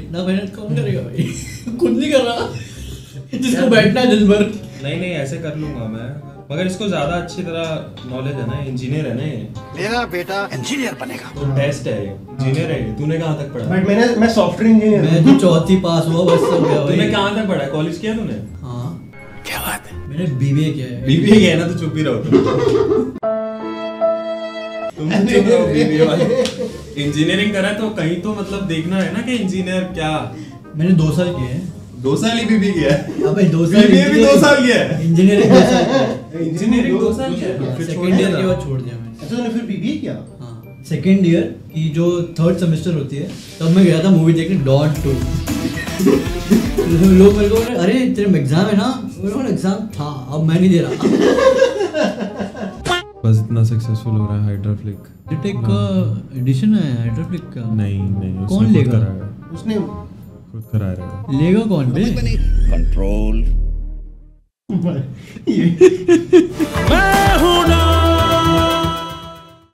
इतना मेहनत कौन करेगा भाई? खुद नहीं कर रहा जिसको बैठना है दिन भर। नहीं ऐसे कर लूंगा मैं, मगर इसको ज्यादा अच्छी तरह नॉलेज है ना, इंजीनियर है ना ये। मेरा बेटा इंजीनियर बनेगा। तो टेस्ट है, इंजीनियर है। तूने कहाँ तक पढ़ा? बट मैं सॉफ्टवेयर इंजीनियर। मैं तो चौथी पास हुआ बस हो गया भाई। तूने कहाँ तक पढ़ा है? कॉलेज किया तूने? हाँ क्या बात है? मैंने बीबीए किया है। बीबीए किया है ना, तो चुप ही रहो तुम चुप रहो बीबीए वाले। इंजीनियरिंग करा तो कहीं तो मतलब देखना है ना कि इंजीनियर क्या। मैंने 2 साल किए हैं। 2 साल ही बीबी किया है? अबे 2 साल बीबीए भी 2 साल किया है? इंजीनियरिंग 2 साल किया है। इंजीनियरिंग 2 साल किया है? फिर सेकंड ईयर के बाद छोड़ दिया मैंने। अच्छा तूने फिर बीबीए किया? हाँ सेकंड ईयर की जो 3rd सेमेस्टर होती है तब मैं गया था मूवी देखने डॉन 2। लोग मेरे को बोले अरे तेरे एग्जाम है ना? मेरा एग्जाम था, अब मैं नहीं दे रहा। बस इतना सक्सेसफुल हो रहा है हाइड्रोफ्लिक। टेक का एडिशन है हाइड्रोफ्लिक का। नहीं कौन लेगा? उसने खुद करा रहा है। लेगा कौन बे? कंट्रोल।